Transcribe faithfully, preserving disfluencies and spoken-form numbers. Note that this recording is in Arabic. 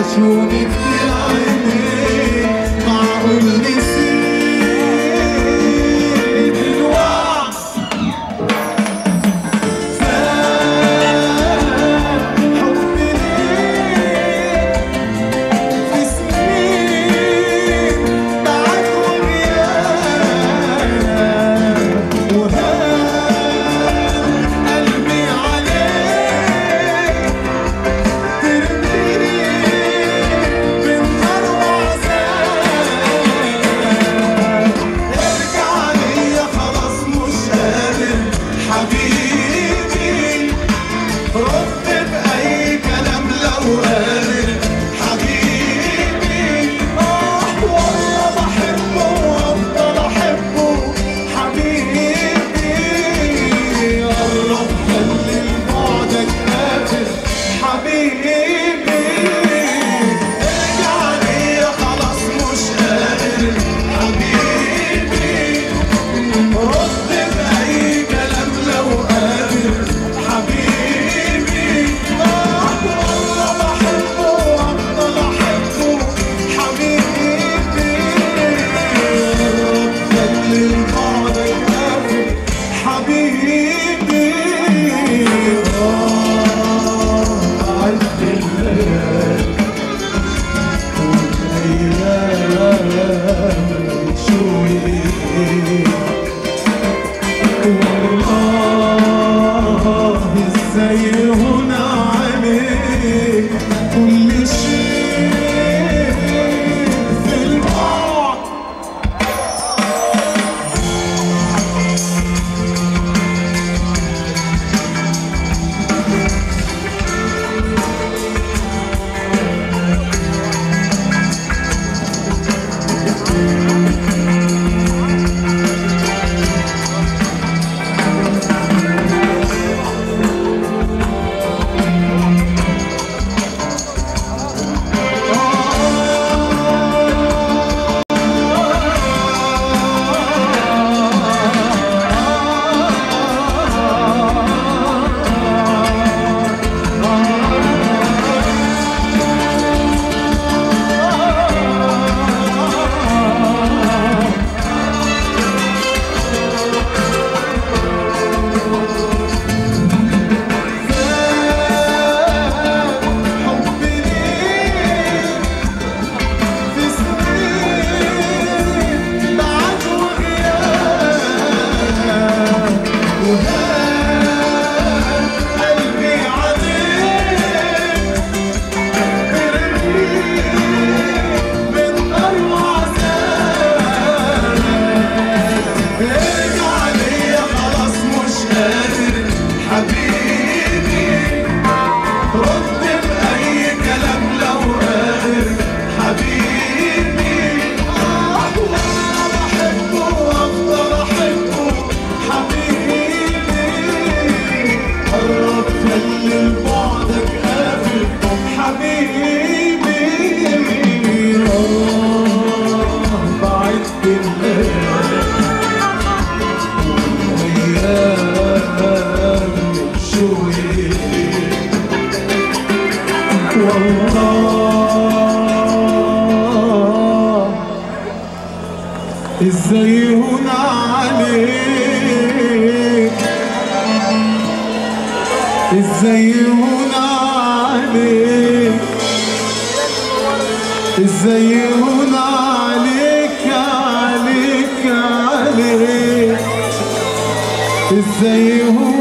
وحشوني كتير عينيك، معقول نسيت الوعد فات حبي ليك في سنين بعد وغياب، وهان قلبي عليك ترميني بالنار وعذاب. ارجع ليا خلاص مش قادر حبيبي، رد بأي كلام لو قادر حبيبي. آه والله بحبه وأفضل أحبه حبيبي، قرب خلي بعدك قافل حبيبي. ارجع ليا خلاص مش قادر حبيبي، رد بأي كلام لو قادر حبيبي. آه والله بحبه وأفضل أحبه حبيبي، قرب خلي بعدك قافل حبيبي. آه عدت الليالي والأيام شوي، والله ازاي هون عليك كل شيء في البعد. والله ازاي هون عليك، ازاي هون عليك، ازاي هون عليك عليك عليك، ازاي هون